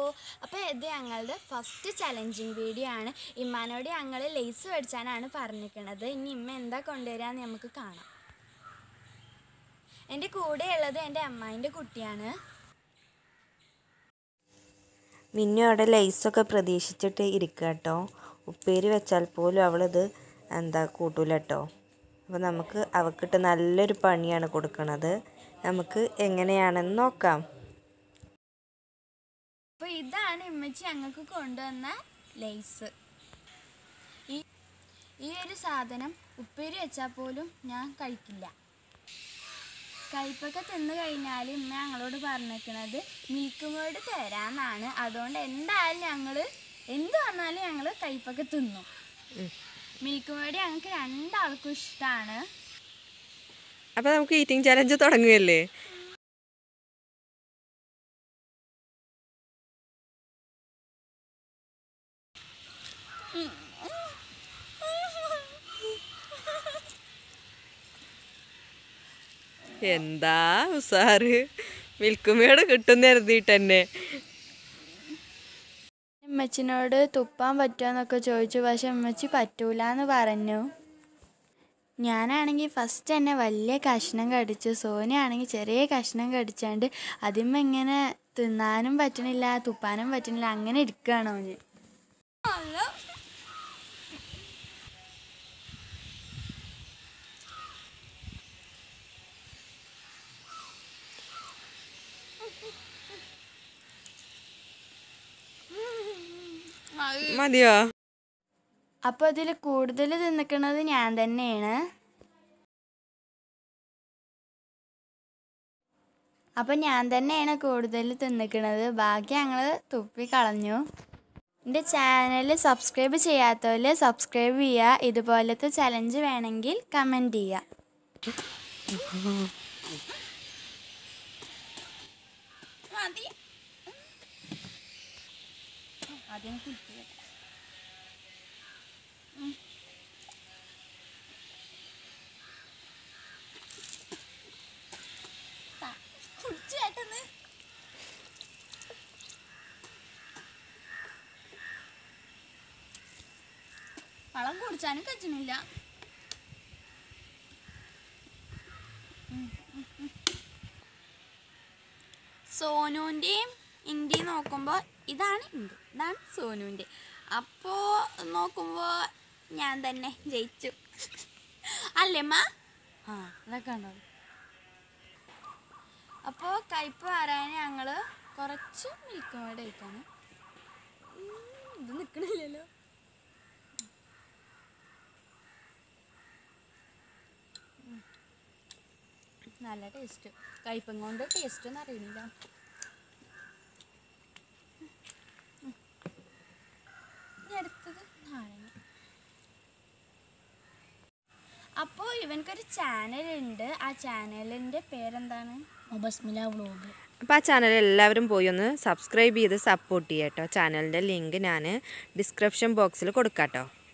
അപ്പോൾ ഇത് ഞങ്ങളുടെ ഫസ്റ്റ് ചലഞ്ചിങ് വീഡിയോ ആണ്. ഇമ്മാനോട് ഞങ്ങൾ ലേസ് മേടിച്ചാനാണ് പറഞ്ഞിരിക്കുന്നത്. ഇനി ഇമ്മ എന്താ കൊണ്ടുവരാമെന്ന് നമുക്ക് കാണാം. എൻ്റെ കൂടെയുള്ളത് എൻ്റെ അമ്മായിൻ്റെ കുട്ടിയാണ്. മിന്നു അവിടെ ലേസൊക്കെ പ്രതീക്ഷിച്ചിട്ട് ഇരിക്കുക കേട്ടോ. ഉപ്പേരി വെച്ചാൽ പോലും അവളിത് കൂട്ടൂല കേട്ടോ. അപ്പോൾ നമുക്ക് അവക്കിട്ട് നല്ലൊരു പണിയാണ് കൊടുക്കുന്നത്. നമുക്ക് എങ്ങനെയാണെന്ന് നോക്കാം. അപ്പോൾ ഇതാണ് ഇമ്മച്ചി ഞങ്ങൾക്ക് കൊണ്ടുവന്ന ലേസ്. ഈ ഒരു സാധനം ഉപ്പേരി വെച്ചാൽ പോലും ഞാൻ കഴിക്കില്ല. കയ്പ്പൊക്കെ തിന്നു കഴിഞ്ഞാൽ ഇമ്മ ഞങ്ങളോട് പറഞ്ഞിരിക്കുന്നത് മിൽക്ക് മേഡ് തരാമെന്നാണ്. അതുകൊണ്ട് എന്തായാലും ഞങ്ങൾ എന്ത് പറഞ്ഞാലും ഞങ്ങൾ കയ്പ്പൊക്കെ തിന്നു. മിൽക്ക് മേഡ് ഞങ്ങൾക്ക് രണ്ടാൾക്കും ഇഷ്ടമാണ്. അപ്പോൾ നമുക്ക് ഈറ്റിംഗ് ചലഞ്ച് തുടങ്ങുകയല്ലേ? എന്താ ഉസാറ്, മിൽക്ക് മേഡ് കിട്ടുന്ന കരുതിയിട്ട് തന്നെ. ഉമ്മച്ചിനോട് തുപ്പാൻ പറ്റുമോയെന്നൊക്കെ ചോദിച്ചു. പക്ഷെ ഉമ്മച്ചി പറ്റൂലെന്ന് പറഞ്ഞു. ഞാനാണെങ്കിൽ ഫസ്റ്റ് തന്നെ വലിയ കഷ്ണം കടിച്ചു. സോനയാണെങ്കിൽ ചെറിയ കഷ്ണം കടിച്ചാണ്ട് അതിന്മേൽ ഇങ്ങനെ തിന്നാനും പറ്റണില്ല, തുപ്പാനും പറ്റണില്ല, അങ്ങനെ ഇരിക്കുകയാണോ അവന്. മതിയോ? അപ്പോൾ ഇതിൽ കൂടുതൽ തിന്നിക്കണത് ഞാൻ തന്നെയാണ്. അപ്പം ഞാൻ തന്നെയാണ് കൂടുതൽ തിന്നിക്കണത്. ബാക്കി ഞങ്ങൾ തുപ്പിക്കളഞ്ഞു. എൻ്റെ ചാനൽ സബ്സ്ക്രൈബ് ചെയ്യാത്തവർ സബ്സ്ക്രൈബ് ചെയ്യുക. ഇതുപോലത്തെ ചലഞ്ച് വേണമെങ്കിൽ കമൻറ്റ് ചെയ്യുക. ആദ്യം വളം കുടിച്ചാനും കച്ചണില്ല. സോനുവിൻ്റെയും ഇന്ത്യയും നോക്കുമ്പോൾ ഇതാണ് ഇന്ത്യ, ഇതാണ് സോനുവിൻ്റെ. അപ്പോൾ നോക്കുമ്പോൾ ഞാൻ തന്നെ ജയിച്ചു അല്ലേമ്മ? അതൊക്കെ ഉണ്ടോ? അപ്പോൾ കയ്പ്പ് മാറാൻ ഞങ്ങൾ കുറച്ച് മിൽക്ക് മേഡ് കഴിക്കാണ്. ഇത് നിൽക്കണില്ലല്ലോ. നല്ല ടേസ്റ്റ്. കയ്പ്പം കൊണ്ട് ടേസ്റ്റ് ഒന്നും അറിയണില്ല. അടുത്തത് നാരങ്ങ. അപ്പോൾ ഇവനക്കൊരു ചാനലുണ്ട്. ആ ചാനലിൻ്റെ പേരെന്താണ്? ബസ്മില വ്ളോഗ്. അപ്പോൾ ആ ചാനൽ എല്ലാവരും പോയി ഒന്ന് സബ്സ്ക്രൈബ് ചെയ്ത് സപ്പോർട്ട് ചെയ്യാം കേട്ടോ. ചാനലിൻ്റെ ലിങ്ക് ഞാൻ ഡിസ്ക്രിപ്ഷൻ ബോക്സിൽ കൊടുക്കാം കേട്ടോ.